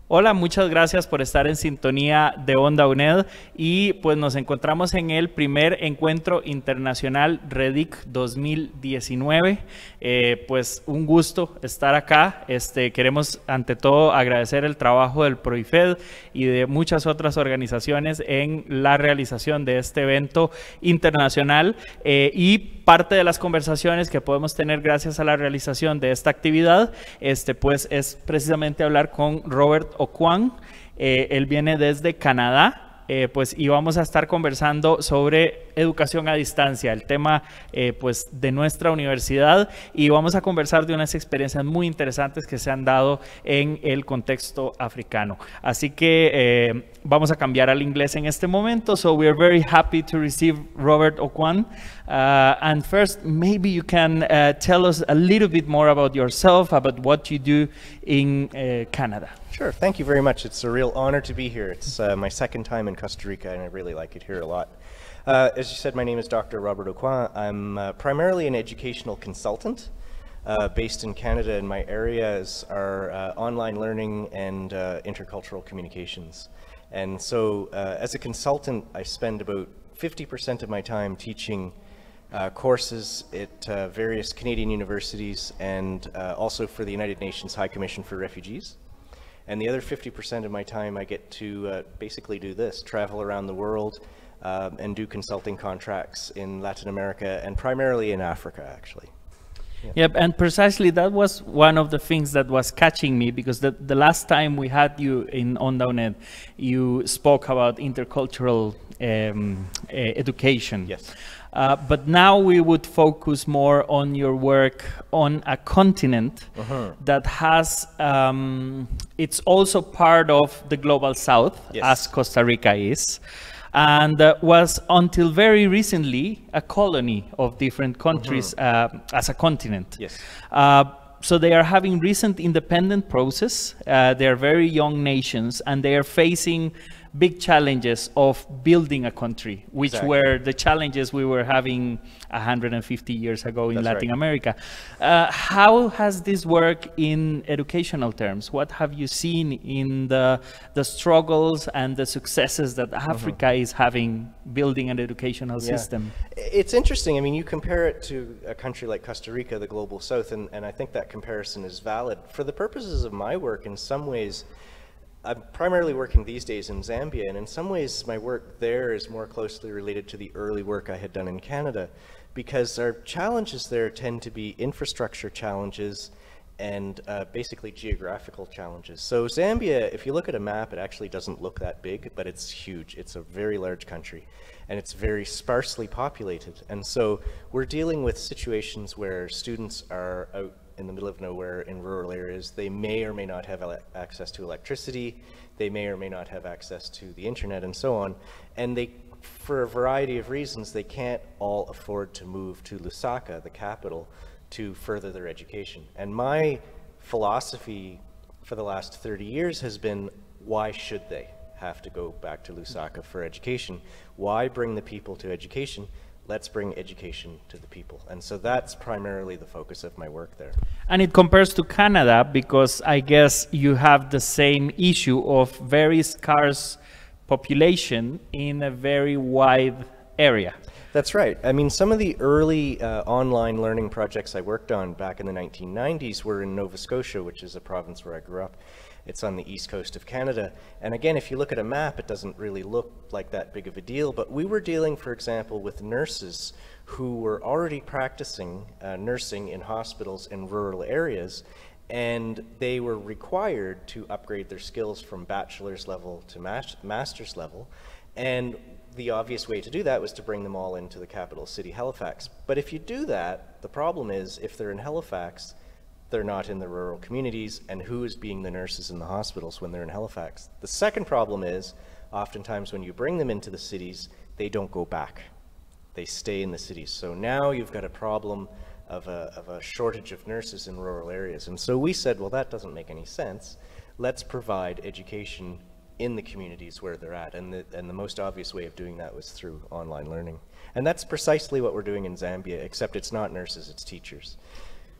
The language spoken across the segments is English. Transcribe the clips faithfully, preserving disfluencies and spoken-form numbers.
Hola, muchas gracias por estar en sintonía de Onda UNED y pues nos encontramos en el primer encuentro internacional REDIC dos mil diecinueve. Eh, pues un gusto estar acá. Este, queremos ante todo agradecer el trabajo del PROIFED y de muchas otras organizaciones en la realización de este evento internacional eh, y parte de las conversaciones que podemos tener gracias a la realización de esta actividad, este, pues es precisamente hablar con Robert Okwang. Eh, él viene desde Canadá. Eh, pues y vamos a estar conversando sobre educación a distancia, el tema eh, pues de nuestra universidad, y vamos a conversar de unas experiencias muy interesantes que se han dado en el contexto africano. Así que eh, vamos a cambiar al inglés en este momento. So we are very happy to receive Robert Okwang. Uh, and first, maybe you can uh, tell us a little bit more about yourself, about what you do in uh, Canada. Sure, thank you very much. It's a real honor to be here. It's uh, my second time in Costa Rica, and I really like it here a lot. Uh, as you said, my name is Doctor Robert Okwang. I'm uh, primarily an educational consultant uh, based in Canada, and my areas are uh, online learning and uh, intercultural communications. And so uh, as a consultant, I spend about fifty percent of my time teaching Uh, courses at uh, various Canadian universities and uh, also for the United Nations High Commission for Refugees. And the other fifty percent of my time I get to uh, basically do this, travel around the world um, and do consulting contracts in Latin America and primarily in Africa, actually. Yeah. Yep, and precisely that was one of the things that was catching me, because the, the last time we had you in Onda UNED, you spoke about intercultural um, uh, education. Yes. Uh, but now we would focus more on your work on a continent uh-huh. that has, um, it's also part of the Global South, yes, as Costa Rica is, and uh, was until very recently a colony of different countries uh-huh. uh, as a continent. Yes. Uh, so they are having recent independent process. Uh, they are very young nations, and they are facing big challenges of building a country, which exactly. were the challenges we were having one hundred fifty years ago in That's Latin right. America. Uh, how has this worked in educational terms? What have you seen in the, the struggles and the successes that Africa mm-hmm. is having building an educational yeah. system? It's interesting. I mean, you compare it to a country like Costa Rica, the Global South, and, and I think that comparison is valid. For the purposes of my work, in some ways, I'm primarily working these days in Zambia, and in some ways my work there is more closely related to the early work I had done in Canada, because our challenges there tend to be infrastructure challenges and uh, basically geographical challenges. So Zambia, if you look at a map, it actually doesn't look that big, but it's huge. It's a very large country, and it's very sparsely populated. And so we're dealing with situations where students are out in the middle of nowhere in rural areas. They may or may not have access to electricity, they may or may not have access to the internet and so on, and they, for a variety of reasons, they can't all afford to move to Lusaka, the capital, to further their education. And my philosophy for the last thirty years has been, why should they have to go back to Lusaka for education? Why bring the people to education? Let's bring education to the people. And so that's primarily the focus of my work there. And it compares to Canada, because I guess you have the same issue of very scarce population in a very wide area. That's right. I mean, some of the early uh, online learning projects I worked on back in the nineteen nineties were in Nova Scotia, which is a province where I grew up. It's on the east coast of Canada. And again, if you look at a map, it doesn't really look like that big of a deal. But we were dealing, for example, with nurses who were already practicing uh, nursing in hospitals in rural areas. And they were required to upgrade their skills from bachelor's level to mas master's level. And the obvious way to do that was to bring them all into the capital city, Halifax. But if you do that, the problem is, if they're in Halifax, they're not in the rural communities, and who is being the nurses in the hospitals when they're in Halifax? The second problem is, oftentimes when you bring them into the cities, they don't go back. They stay in the cities. So now you've got a problem of a, of a shortage of nurses in rural areas. And so we said, well, that doesn't make any sense. Let's provide education in the communities where they're at. And the, and the most obvious way of doing that was through online learning. And that's precisely what we're doing in Zambia, except it's not nurses, it's teachers.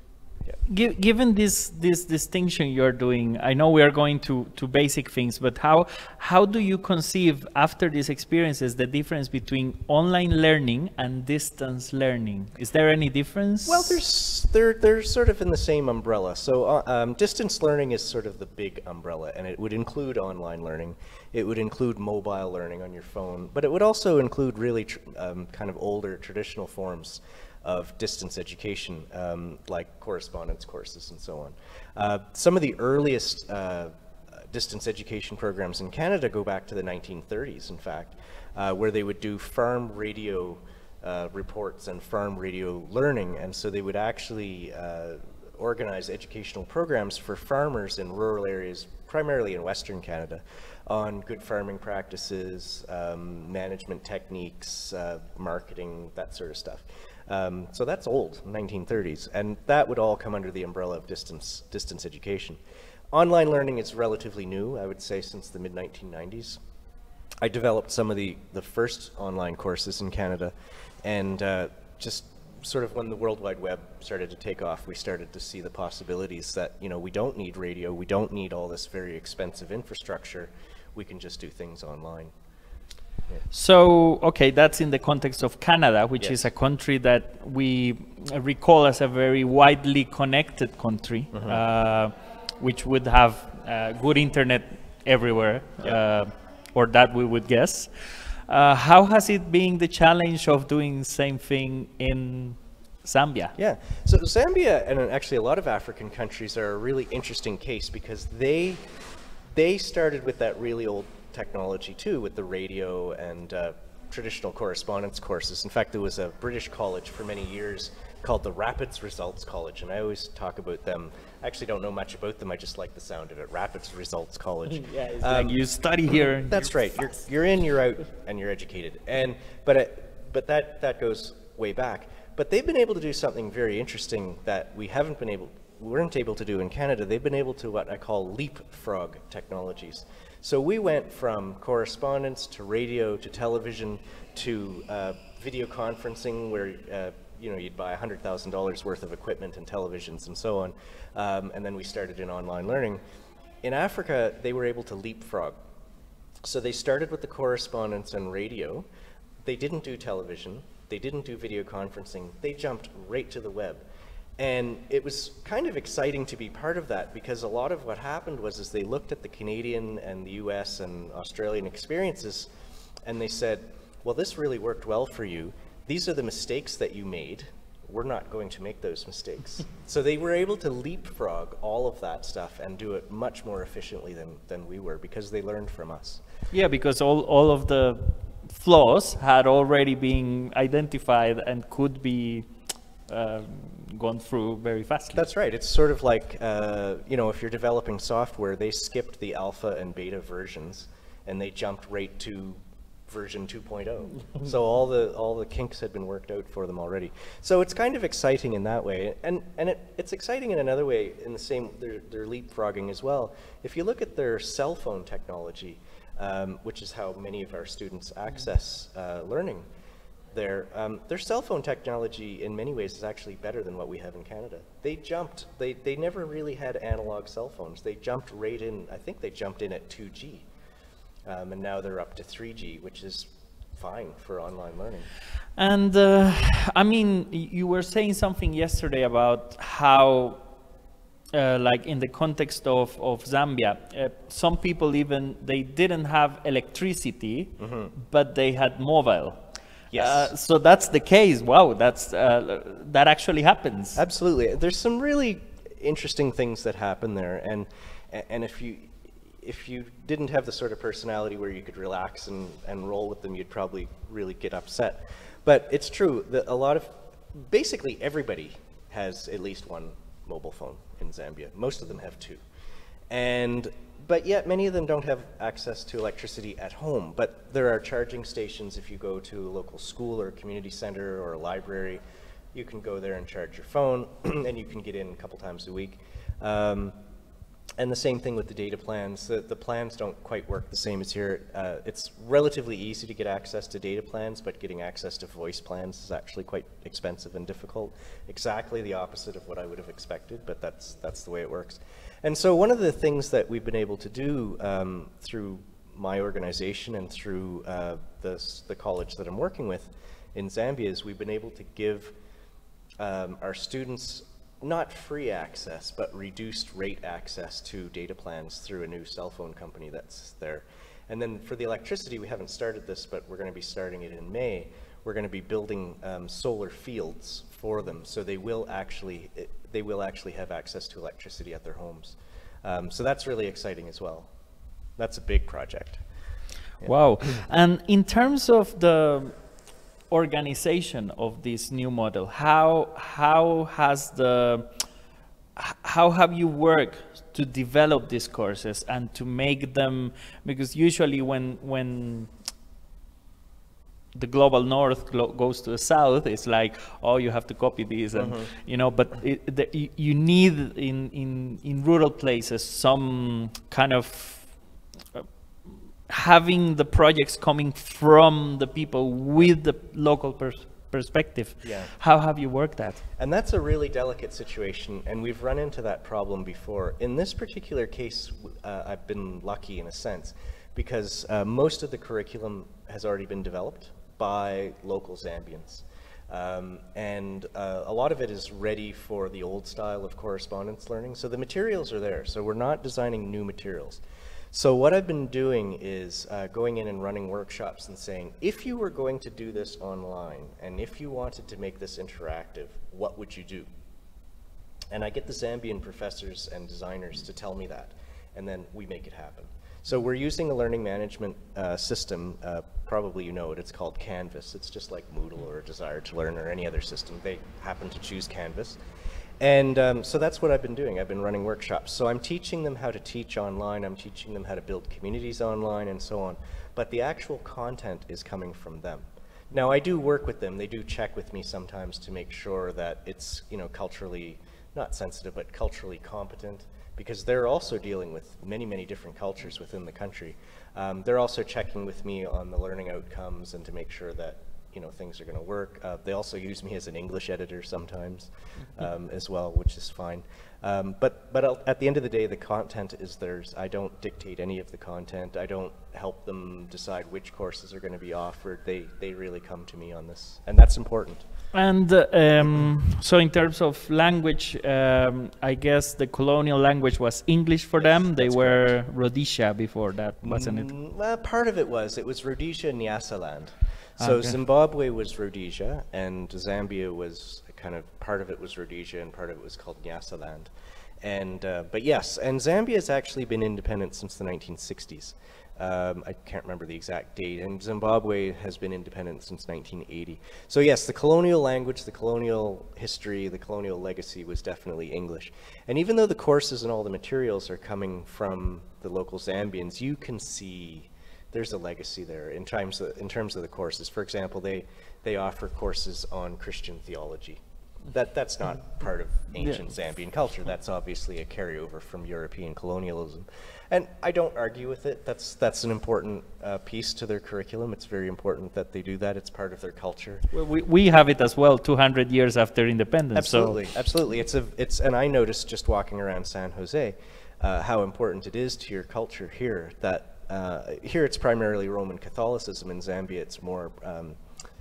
Gi- Given this this distinction you're doing, I know we are going to, to basic things, but how how do you conceive after these experiences the difference between online learning and distance learning? Is there any difference? Well, there's they're they're sort of in the same umbrella. So uh, um, distance learning is sort of the big umbrella, and it would include online learning. It would include mobile learning on your phone, but it would also include really tr um, kind of older traditional forms of distance education, um, like correspondence courses and so on. Uh, some of the earliest uh, distance education programs in Canada go back to the nineteen thirties, in fact, uh, where they would do farm radio uh, reports and farm radio learning, and so they would actually uh, organize educational programs for farmers in rural areas, primarily in Western Canada, on good farming practices, um, management techniques, uh, marketing, that sort of stuff. Um, so that's old, nineteen thirties, and that would all come under the umbrella of distance, distance education. Online learning is relatively new, I would say, since the mid nineteen nineties. I developed some of the, the first online courses in Canada, and uh, just sort of when the World Wide Web started to take off, we started to see the possibilities that, you know, we don't need radio, we don't need all this very expensive infrastructure, we can just do things online. Yeah. So, okay, that's in the context of Canada, which Yes. is a country that we recall as a very widely connected country, Mm-hmm. uh, which would have uh, good internet everywhere, Yeah. uh, or that we would guess. Uh, how has it been the challenge of doing the same thing in Zambia? Yeah, so Zambia and actually a lot of African countries are a really interesting case because they, they started with that really old technology too, with the radio and uh, traditional correspondence courses. In fact, there was a British college for many years called the Rapids Results College, and I always talk about them. I actually don't know much about them, I just like the sound of it, Rapids Results College. Yeah, it's Um, like you study here. That's you're right. You're, you're in, you're out, and you're educated. And but it, but that that goes way back. But they've been able to do something very interesting that we haven't been able, weren't able to do in Canada. They've been able to what I call leapfrog technologies. So we went from correspondence to radio to television to uh, video conferencing, where uh, you know you'd buy a hundred thousand dollars worth of equipment and televisions and so on, um, and then we started in online learning. In Africa, they were able to leapfrog. So they started with the correspondence and radio. They didn't do television. They didn't do video conferencing. They jumped right to the web. And it was kind of exciting to be part of that because a lot of what happened was is they looked at the Canadian and the U S and Australian experiences and they said, well, this really worked well for you. These are the mistakes that you made. We're not going to make those mistakes. So they were able to leapfrog all of that stuff and do it much more efficiently than, than we were because they learned from us. Yeah, because all, all of the flaws had already been identified and could be uh, gone through very fastly. That's right. It's sort of like, uh, you know, if you're developing software, they skipped the alpha and beta versions and they jumped right to version two point oh. So all the all the kinks had been worked out for them already. So it's kind of exciting in that way. And and it, it's exciting in another way in the same, they're, they're leapfrogging as well. If you look at their cell phone technology, um, which is how many of our students access uh, learning, Their, um, their cell phone technology in many ways is actually better than what we have in Canada. They jumped, they, they never really had analog cell phones. They jumped right in, I think they jumped in at two G. Um, and now they're up to three G, which is fine for online learning. And uh, I mean, you were saying something yesterday about how, uh, like in the context of, of Zambia, uh, some people even, they didn't have electricity, mm-hmm. but they had mobile. Yes. Uh, so that's the case. Wow, that's uh, that actually happens. Absolutely. There's some really interesting things that happen there, and and if you if you didn't have the sort of personality where you could relax and and roll with them, you'd probably really get upset. But it's true that a lot of, basically everybody has at least one mobile phone in Zambia. Most of them have two, and. But yet many of them don't have access to electricity at home. But there are charging stations if you go to a local school or a community center or a library. You can go there and charge your phone, and you can get in a couple times a week. Um, and the same thing with the data plans. The, the plans don't quite work the same as here. Uh, it's relatively easy to get access to data plans, but getting access to voice plans is actually quite expensive and difficult. Exactly the opposite of what I would have expected, but that's, that's the way it works. And so one of the things that we've been able to do um, through my organization and through uh, this, the college that I'm working with in Zambia is we've been able to give um, our students not free access, but reduced rate access to data plans through a new cell phone company that's there. And then for the electricity, we haven't started this, but we're going to be starting it in May. We're going to be building um, solar fields for them, so they will actually they will actually have access to electricity at their homes. Um, so that's really exciting as well. That's a big project. Yeah. Wow! And in terms of the organization of this new model, how how has the how have you worked to develop these courses and to make them, because usually when when the global north glo goes to the south, it's like, oh, you have to copy this, and mm-hmm. you know, but it, the, you, you need in in in rural places some kind of uh, having the projects coming from the people with the local pers perspective. Yeah. How have you worked that? And that's a really delicate situation, and we've run into that problem before. In this particular case, uh, I've been lucky in a sense, because uh, most of the curriculum has already been developed by local Zambians. Um, and uh, a lot of it is ready for the old style of correspondence learning. So the materials are there, so we're not designing new materials. So what I've been doing is uh, going in and running workshops and saying, if you were going to do this online, and if you wanted to make this interactive, what would you do? And I get the Zambian professors and designers to tell me that, and then we make it happen. So we're using a learning management uh, system, uh, probably you know it, it's called Canvas. It's just like Moodle or Desire to Learn or any other system. They happen to choose Canvas. And um, so that's what I've been doing. I've been running workshops. So I'm teaching them how to teach online, I'm teaching them how to build communities online and so on. But the actual content is coming from them. Now I do work with them. They do check with me sometimes to make sure that it's, you know, culturally, not sensitive, but culturally competent, because they're also dealing with many, many different cultures within the country. Um, they're also checking with me on the learning outcomes and to make sure that, you know, things are going to work. Uh, they also use me as an English editor sometimes um, as well, which is fine. Um, but but I'll, at the end of the day, the content is theirs. I don't dictate any of the content. I don't help them decide which courses are going to be offered. They, they really come to me on this, and that's important. And uh, um, so in terms of language, um, I guess the colonial language was English for Yes, them. They that's were Rhodesia before that, wasn't it? Mm, well, part of it was. It was Rhodesia and Nyasaland. So Okay. Zimbabwe was Rhodesia, and Zambia was kind of, part of it was Rhodesia and part of it was called Nyasaland. And, uh, but yes, and Zambia has actually been independent since the nineteen sixties. Um, I can't remember the exact date, and Zimbabwe has been independent since nineteen eighty. So yes, the colonial language, the colonial history, the colonial legacy was definitely English. And even though the courses and all the materials are coming from the local Zambians, you can see there's a legacy there in terms of, in terms of the courses. For example, they, they offer courses on Christian theology. That, that's not part of ancient yeah. Zambian culture. That's obviously a carryover from European colonialism. And I don't argue with it. That's, that's an important uh, piece to their curriculum. It's very important that they do that. It's part of their culture. Well, we, we have it as well, two hundred years after independence. Absolutely, so. absolutely. It's a, it's, and I noticed just walking around San Jose uh, how important it is to your culture here. That uh, here it's primarily Roman Catholicism. In Zambia it's more um,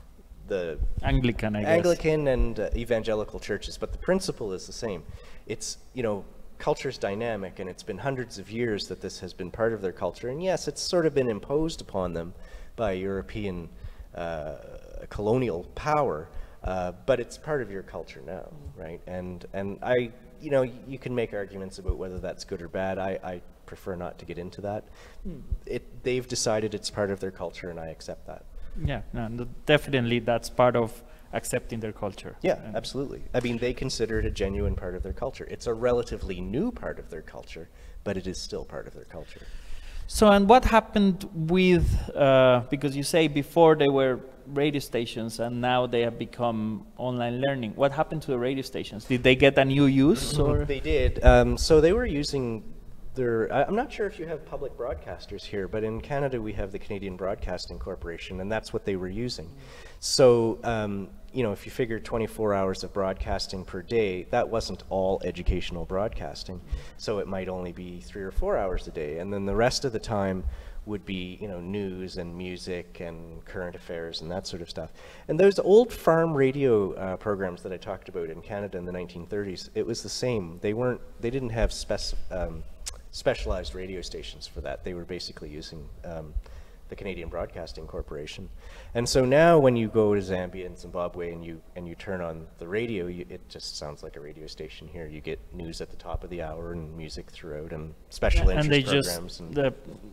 the Anglican, I guess. Anglican and uh, evangelical churches, but the principle is the same. It's, you know, culture's dynamic, and it's been hundreds of years that this has been part of their culture. And yes, it's sort of been imposed upon them by European uh, colonial power, uh, but it's part of your culture now, right? And and I, you know, you can make arguments about whether that's good or bad. I, I prefer not to get into that. Mm. It, they've decided it's part of their culture, and I accept that. Yeah, no, definitely that's part of accepting their culture. Yeah, and absolutely. I mean, they consider it a genuine part of their culture. It's a relatively new part of their culture, but it is still part of their culture. So, and what happened with, uh, because you say before they were radio stations and now they have become online learning. What happened to the radio stations? Did they get a new use? Or? They did. Um, so they were using there, I- I'm not sure if you have public broadcasters here, but in Canada we have the Canadian Broadcasting Corporation, and that's what they were using. So, um, you know, if you figure twenty-four hours of broadcasting per day, that wasn't all educational broadcasting. So it might only be three or four hours a day, and then the rest of the time would be, you know, news and music and current affairs and that sort of stuff. And those old farm radio uh, programs that I talked about in Canada in the nineteen thirties, it was the same. They weren't, they didn't have spec um, specialized radio stations for that. They were basically using um, the Canadian Broadcasting Corporation. And so now when you go to Zambia and Zimbabwe and you and you turn on the radio, you, it just sounds like a radio station here. You get news at the top of the hour and music throughout and special Yeah, interest and they programs. just and the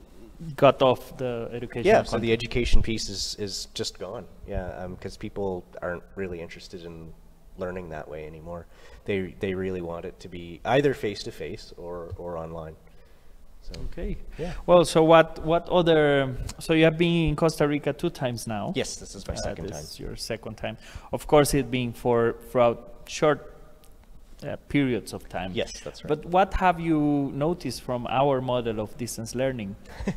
got off the education. yeah, so the education piece is, is just gone. Yeah, because um, people aren't really interested in learning that way anymore. They they really want it to be either face to face or or online. So, okay. yeah. Well, so what what other? So you have been in Costa Rica two times now. Yes, this is my Uh, second this time. is your second time. Of course, it being for throughout short uh, periods of time. Yes, that's right. But what have you noticed from our model of distance learning?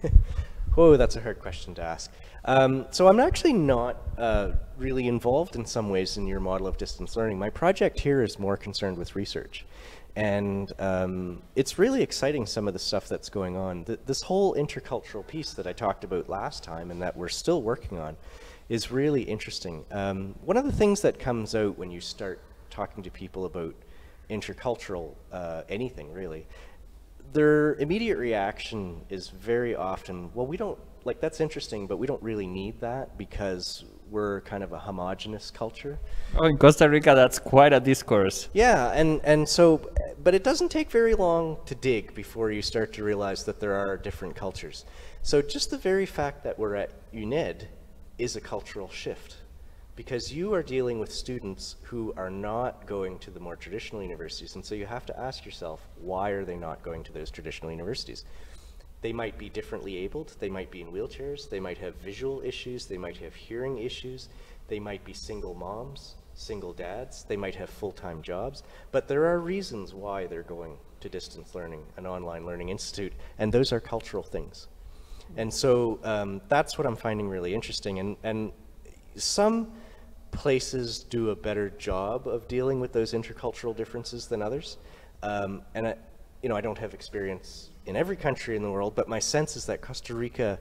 Oh, that's a hard question to ask. Um, so I'm actually not uh, really involved in some ways in your model of distance learning. My project here is more concerned with research. And um, it's really exciting, some of the stuff that's going on. Th this whole intercultural piece that I talked about last time and that we're still working on is really interesting. Um, one of the things that comes out when you start talking to people about intercultural uh, anything, really, their immediate reaction is very often, well, we don't, like, that's interesting, but we don't really need that because we're kind of a homogenous culture. Oh, in Costa Rica, that's quite a discourse. Yeah, and, and so, but it doesn't take very long to dig before you start to realize that there are different cultures. So just the very fact that we're at U N E D is a cultural shift, because you are dealing with students who are not going to the more traditional universities, and so you have to ask yourself, why are they not going to those traditional universities? They might be differently abled, they might be in wheelchairs, they might have visual issues, they might have hearing issues, they might be single moms, single dads, they might have full-time jobs, but there are reasons why they're going to distance learning, an online learning institute, and those are cultural things. And so um, that's what I'm finding really interesting, and, and some places do a better job of dealing with those intercultural differences than others, um, and I, you know, I don't have experience in every country in the world, but my sense is that Costa Rica,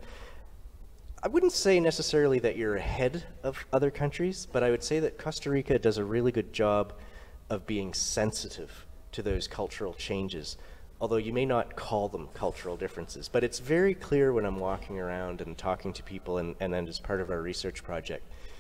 I wouldn't say necessarily that you're ahead of other countries, but I would say that Costa Rica does a really good job of being sensitive to those cultural changes, although you may not call them cultural differences. But it's very clear when I'm walking around and talking to people, and, and then as part of our research project,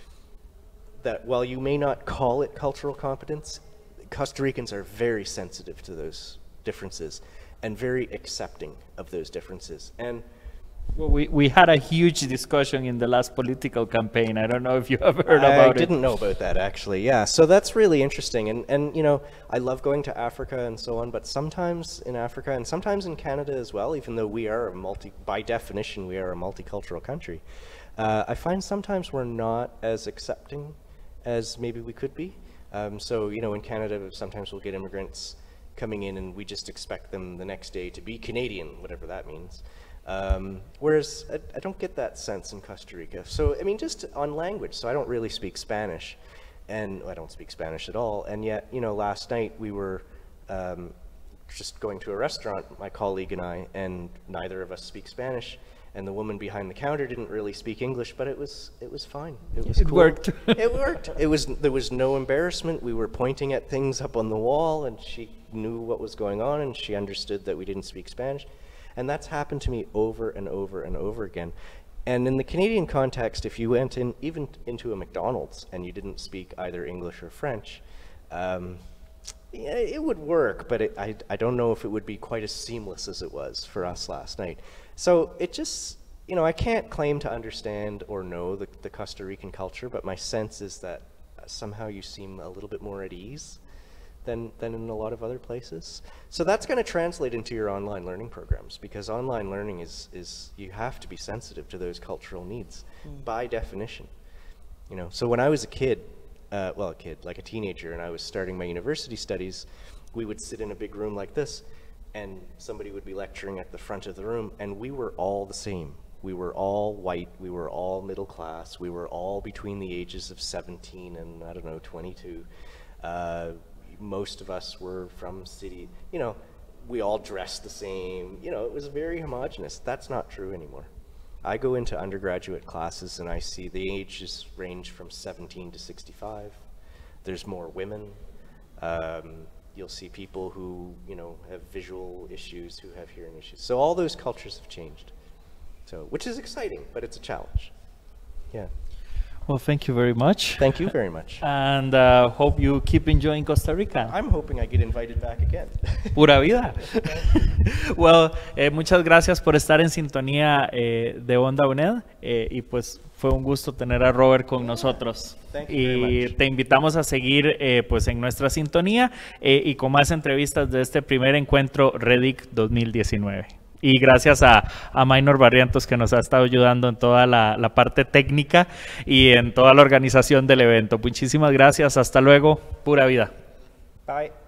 that while you may not call it cultural competence, Costa Ricans are very sensitive to those differences and very accepting of those differences. And Well, we, we had a huge discussion in the last political campaign. I don't know if you have heard about it. I didn't know about that, actually. Yeah, so that's really interesting. And, and, you know, I love going to Africa and so on, but sometimes in Africa and sometimes in Canada as well, even though we are a multi, by definition, we are a multicultural country, uh, I find sometimes we're not as accepting as maybe we could be. Um, so, you know, in Canada, sometimes we'll get immigrants coming in and we just expect them the next day to be Canadian, whatever that means. Um, whereas I, I don't get that sense in Costa Rica. So, I mean, just on language, so I don't really speak Spanish, and well, I don't speak Spanish at all, and yet, you know, last night we were um, just going to a restaurant, my colleague and I, and neither of us speak Spanish, and the woman behind the counter didn't really speak English, but it was, it was fine. It was It cool. worked. It worked. It was, there was no embarrassment. We were pointing at things up on the wall, and she knew what was going on, and she understood that we didn't speak Spanish. And that's happened to me over and over and over again. And in the Canadian context, if you went in even into a McDonald's and you didn't speak either English or French, um, yeah, it would work, but it, I, I don't know if it would be quite as seamless as it was for us last night. So it just, you know, I can't claim to understand or know the, the Costa Rican culture, but my sense is that somehow you seem a little bit more at ease than, than in a lot of other places. So that's going to translate into your online learning programs, because online learning is, is you have to be sensitive to those cultural needs mm. by definition. You know, so when I was a kid, uh, well, a kid, like a teenager, and I was starting my university studies, we would sit in a big room like this, and somebody would be lecturing at the front of the room, and we were all the same. We were all white, we were all middle class, we were all between the ages of seventeen and, I don't know, twenty-two. Uh, most of us were from city, you know, we all dressed the same, you know, it was very homogenous. That's not true anymore. I go into undergraduate classes and I see the ages range from seventeen to sixty-five. There's more women. Um, you'll see people who, you know, have visual issues, who have hearing issues. So all those cultures have changed. So, which is exciting, but it's a challenge. Yeah. Well, thank you very much. Thank you very much. And uh, hope you keep enjoying Costa Rica. I'm hoping I get invited back again. Pura vida. Well, eh, muchas gracias por estar en sintonía eh, de Onda U N E D eh, y pues fue un gusto tener a Robert con nosotros. Thank you very Y much. te invitamos a seguir eh, pues en nuestra sintonía eh, y con más entrevistas de este primer encuentro REDIC dos mil diecinueve. Y gracias a, a Maynor Barrientos, que nos ha estado ayudando en toda la, la parte técnica y en toda la organización del evento. Muchísimas gracias. Hasta luego. Pura vida. Bye.